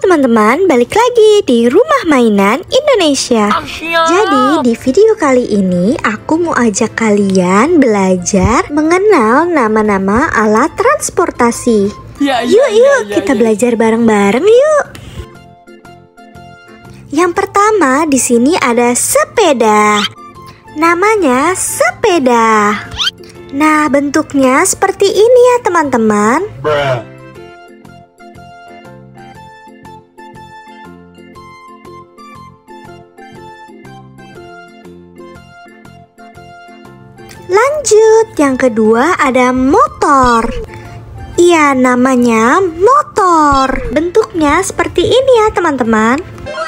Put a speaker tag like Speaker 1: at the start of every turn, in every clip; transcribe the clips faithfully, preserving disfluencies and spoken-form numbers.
Speaker 1: teman-teman, balik lagi di Rumah Mainan Indonesia. Jadi di video kali ini aku mau ajak kalian belajar mengenal nama-nama alat transportasi.
Speaker 2: Ya, ya,
Speaker 1: Yuk
Speaker 2: ya,
Speaker 1: yuk
Speaker 2: ya,
Speaker 1: kita
Speaker 2: ya.
Speaker 1: belajar bareng-bareng yuk. Yang pertama di sini ada sepeda. Namanya sepeda. Nah, bentuknya seperti ini ya teman-teman.
Speaker 2: Bruh.
Speaker 1: Lanjut, yang kedua ada motor. Iya, namanya motor. Bentuknya seperti ini ya teman-teman.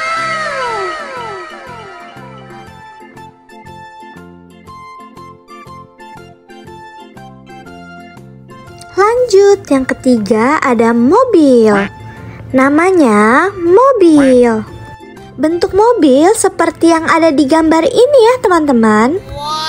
Speaker 1: Lanjut, yang ketiga ada mobil. Namanya mobil. Bentuk mobil seperti yang ada di gambar ini ya teman-teman.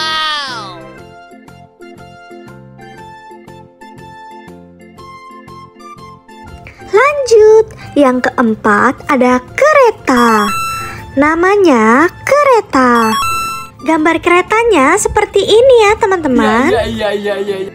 Speaker 1: Lanjut, yang keempat ada kereta. Namanya kereta. Gambar keretanya seperti ini ya teman-teman.
Speaker 2: Ya, ya, ya, ya, ya.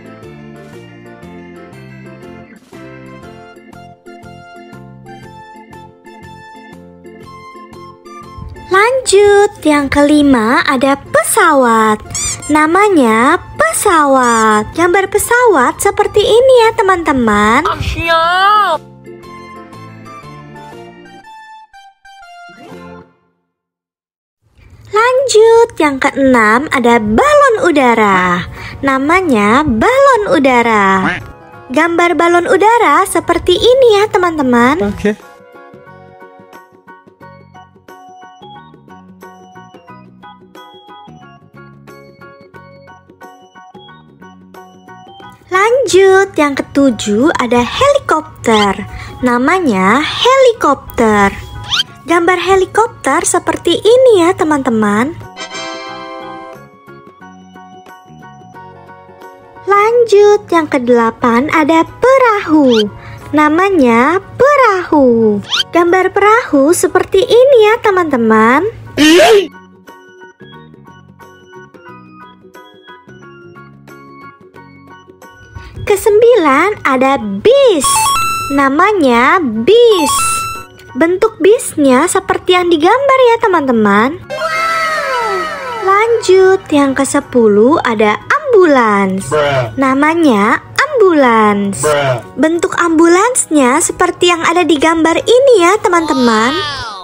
Speaker 1: Lanjut, yang kelima ada pesawat. Namanya pesawat. Gambar pesawat seperti ini ya teman-teman.
Speaker 2: Siap.
Speaker 1: Lanjut, yang keenam ada balon udara. Namanya balon udara. Gambar balon udara seperti ini ya teman-teman.
Speaker 2: Oke.
Speaker 1: Lanjut, yang ketujuh ada helikopter. Namanya helikopter. Gambar helikopter seperti ini ya teman-teman. Lanjut, yang kedelapan ada perahu. Namanya perahu. Gambar perahu seperti ini ya teman-teman. Kesembilan ada bis. Namanya bis. Bentuk bisnya seperti yang digambar ya teman-teman. Lanjut, yang kesepuluh ada ambulans.
Speaker 2: Bruh.
Speaker 1: Namanya ambulans.
Speaker 2: Bruh.
Speaker 1: Bentuk ambulansnya seperti yang ada di gambar ini ya teman-teman.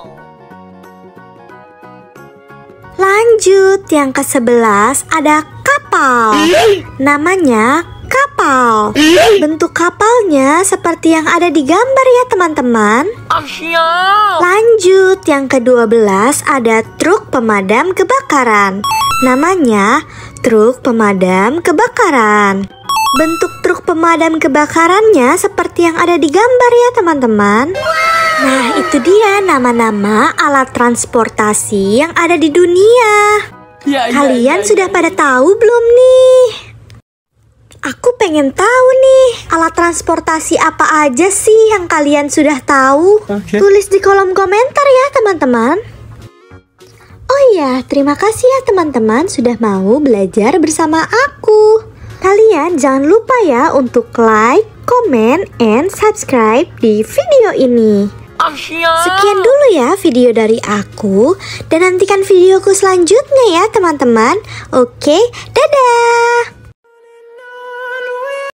Speaker 1: Lanjut, yang kesebelas ada kapal. Namanya kapal. Bentuk kapalnya seperti yang ada di gambar ya teman-teman.
Speaker 2: Siap.
Speaker 1: Lanjut, yang kedua belas ada truk pemadam kebakaran. Namanya truk pemadam kebakaran. Bentuk truk pemadam kebakarannya seperti yang ada di gambar ya teman-teman. Nah, itu dia nama-nama alat transportasi yang ada di dunia.
Speaker 2: Ya, ya,
Speaker 1: Kalian
Speaker 2: ya,
Speaker 1: sudah
Speaker 2: ya,
Speaker 1: pada
Speaker 2: ya.
Speaker 1: tahu belum nih? Aku pengen tahu nih, alat transportasi apa aja sih yang kalian sudah tahu?
Speaker 2: Oke.
Speaker 1: Tulis di kolom komentar ya teman-teman. Oh iya, terima kasih ya teman-teman sudah mau belajar bersama aku. Kalian jangan lupa ya untuk like, comment, and subscribe di video ini.
Speaker 2: Siap.
Speaker 1: Sekian dulu ya video dari aku, dan nantikan videoku selanjutnya ya teman-teman. Oke, dadah!